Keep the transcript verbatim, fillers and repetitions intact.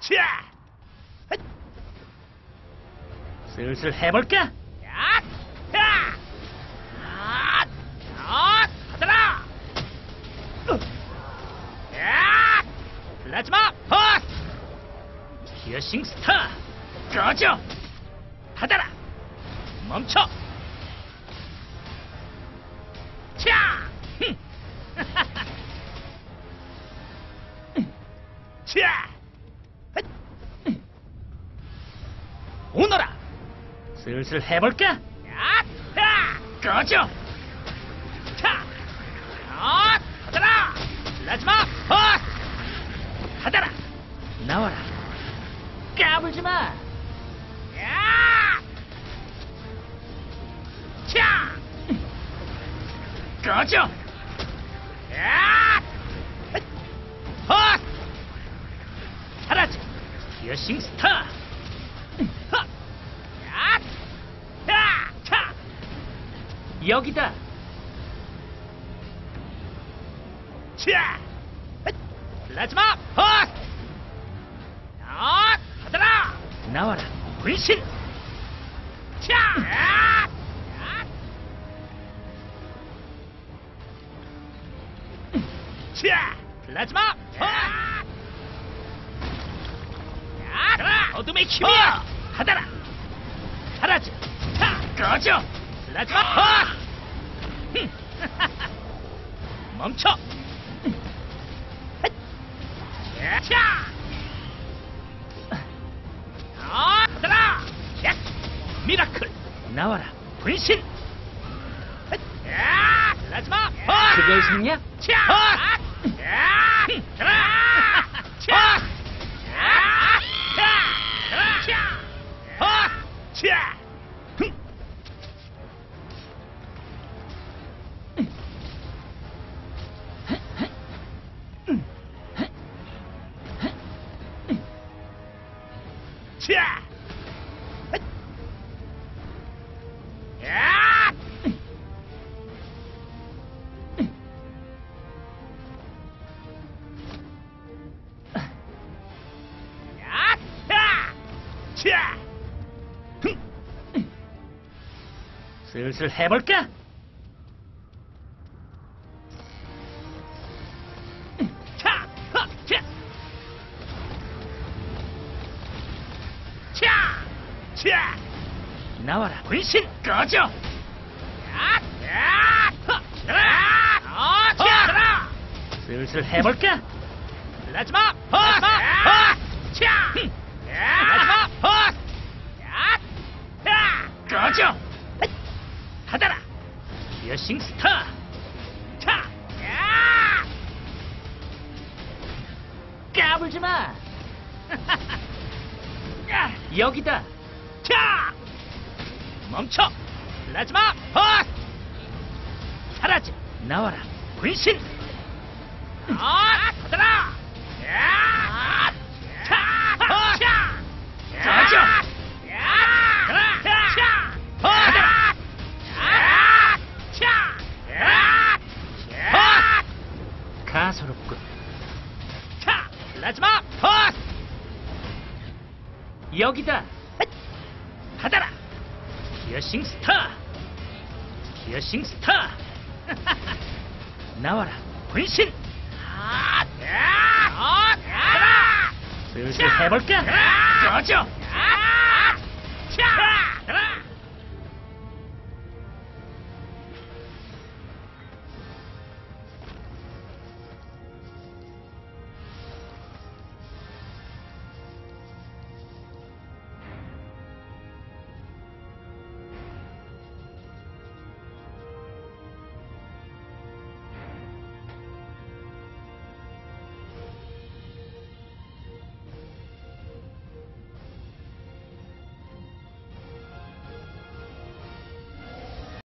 자, 슬슬 해볼까? 야, 야, 아, 아, 받아라. 야, 플라즈마 포스, 피어싱 스타, 꺼져. 받아라. 멈춰. 자, 흠. 자, 오너라. 슬슬 해볼까? 야, 야, 꺼져. 자, 아, 받아라. 플라즈마 포스, 받아라. 나와라. 까불지 마. 야, 자, 꺼져. 야, 포스, 사라져. 피어싱 스타. 하! 야! 야! 차! 여기다. 자! 플라즈마 포스! 야! 받아라! 나와라. 분신! 자! 야! 야! 자! 플라즈마 포스! 야! 어둠의 힘이야! 받아라! 사라져! 자! 꺼져! 플라즈마 포스! 멈춰! 자! 아! 받아라! 야! 미라클! 나와라! 분신! 야! 플라즈마 포스! 그걸 생냐? 자! 포스! 야! 자! 자! 야! 자! 자! 포스! 자! 자! 야! 야! 자! 슬슬 해볼까? 자! 하! 자! 자! 자! 나와라. 분신! 꺼져! 야! 야! 하! 야! 어! 자! 슬슬 해볼까? 플라즈마 포스! 자! 플라즈마 포스! 야! 야! 꺼져! 받아라! 피어싱 스타! 자! 야! 까불지 마! 야! 여기다! 자! 멈춰! 플라즈마 포스! 사라져! 나와라! 분신! 아! 받아라! 야! 자! 자! 꺼져! 야! 받아라! 자! 받아라! 야! 자! 야! 자! 가소롭군. 자! 플라즈마 포스! 여기다! 받아라! 피어싱 스타! 피어싱 스타! 나와라! 분신! 아! 야! 어! 야! 슬슬 해볼까? 꺼져!